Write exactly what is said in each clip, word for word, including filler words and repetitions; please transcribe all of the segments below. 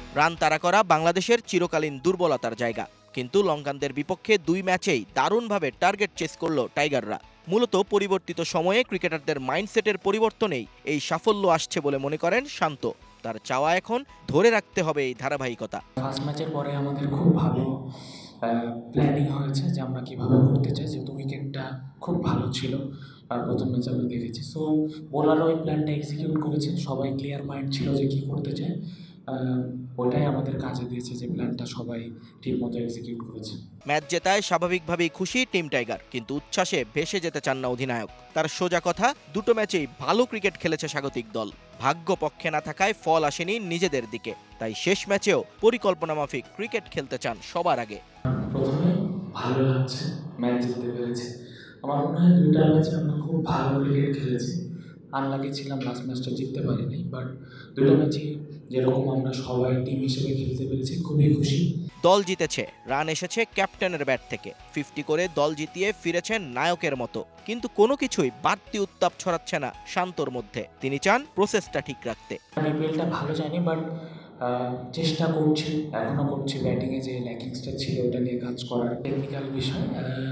Run তাড়া করা বাংলাদেশের চিরকালীন দুর্বলতার জায়গা, কিন্তু লঙ্কানদের বিপক্ষে দুই ম্যাচেই দারুণভাবে টার্গেট চেস করল টাইগাররা। মূলত পরিবর্তিত সময়ে ক্রিকেটারদের মাইন্ডসেটের পরিবর্তনেই এই সাফল্য আসছে বলে মনে করেন শান্ত। তার চাওয়া এখন ধরে রাখতে হবে এই ধারাবাহিকতা। ফার্স্ট ম্যাচের পরে আমাদের খুব ভালো প্ল্যানিং হয়েছে যে আমরা কীভাবে করতে চাই, যেহেতু উইকেটটা খুব ভালো ছিল আর প্রথম ম্যাচ আমরা দেখেছি। সো বোলারও ওই প্ল্যানটা এক্সিকিউট করেছে, সবাই ক্লিয়ার মাইন্ড ছিল যে কী করতে চায়। ওটাই আমাদের কাজে দিয়েছে যে প্ল্যানটা সবাই ঠিকমতো এক্সিকিউট করেছে। ম্যাচ জেতায় স্বাভাবিকভাবেই খুশি টিম টাইগার, কিন্তু উচ্ছ্বাসে ভেসে যেতে চান না অধিনায়ক। তার সোজা কথা, দুটো ম্যাচেই ভালো ক্রিকেট খেলেছে স্বাগতিক দল, ভাগ্য পক্ষে না থাকায় ফল আসেনি নিজেদের দিকে। তাই শেষ ম্যাচেও পরিকল্পনা মাফিক ক্রিকেট খেলতে চান সবার আগে। প্রথমে ভালো লাগছে ম্যাচ জিততে পেরেছি। আমার মনে হয় দুইটা ম্যাচে আমরা খুব ভালো ক্রিকেট খেলেছি। আনলাকি ছিলাম লাস্ট ম্যাচটা জিততে পারিনি, বাট দুটো ম্যাচে যেরকম আমরা সবাই টিম হিসেবে খেলতে পেরেছি, খুবই খুশি। দল জিতেছে, রান এসেছে ক্যাপ্টেনের ব্যাট থেকে, ফিফটি করে দল জিতিয়ে ফিরেছেন নায়কের মতো। কিন্তু কোনো কিছুই বাড়তি উত্তাপ ছড়াচ্ছে না শান্তর মধ্যে। তিনি চান প্রসেসটা ঠিক রাখতে। বিপিএলটা ভালো যায়নি, বাট চেষ্টা করছি, এখনও করছি ব্যাটিংয়ে যে ল্যাকিংসটা ছিল ওটা নিয়ে কাজ করার। টেকনিক্যাল বিষয়,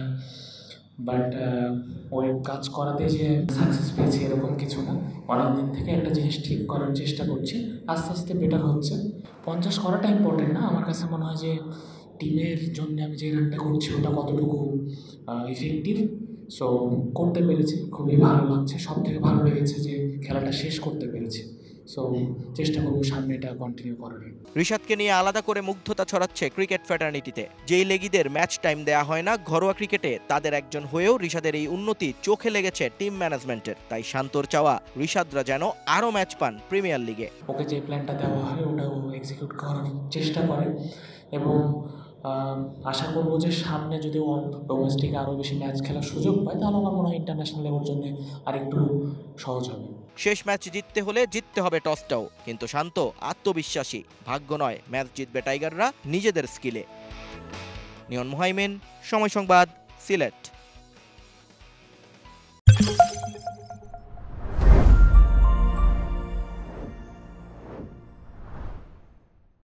বাট ওই কাজ করাতে যে সাকসেস পেয়েছি এরকম কিছু না। অনেক দিন থেকে একটা জিনিস ঠিক করার চেষ্টা করছি, আস্তে আস্তে বেটার হচ্ছে। পঞ্চাশ করাটা ইম্পর্টেন্ট না, আমার কাছে মনে হয় যে টিমের জন্য আমি যে রানটা করছি ওটা কতটুকু ইফেক্টিভ। সো করতে পেরেছি, খুবই ভালো লাগছে। সব থেকে ভালো লেগেছে যে খেলাটা শেষ করতে পেরেছি। সো চেষ্টা করবো সামনে এটা কন্টিনিউ করার। ঋষাদকে নিয়ে আলাদা করে মুগ্ধতা ছড়াচ্ছে ক্রিকেট ফ্র্যাটার্নিটিতে। যেই লেগিদের ম্যাচ টাইম দেয়া হয় না ঘরোয়া ক্রিকেটে, তাদের একজন হয়েও ঋষাদের এই উন্নতি চোখে লেগেছে টিম ম্যানেজমেন্টের। তাই শান্তর চাওয়া ঋষাদরা যেন আরও ম্যাচ পান প্রিমিয়ার লিগে। ওকে যে প্ল্যানটা দেওয়া হয় ওটা ও এক্সিকিউট করার চেষ্টা করে, এবং আশা করবো যে সামনে যদি ও ডোমেস্টিক আরও বেশি ম্যাচ খেলার সুযোগ পায়, তাহলে আমার মনে হয় ইন্টারন্যাশনাল লেভেলের জন্য আরেকটু সহজ হবে। শেষ ম্যাচ জিততে হলে জিততে হবে টসটাও, কিন্তু শান্ত আত্মবিশ্বাসী। ভাগ্য নয়, ম্যাচ জিতবে টাইগাররা নিজেদের স্কিলে। নিয়ন মোহাইমেন, সময় সংবাদ, সিলেট।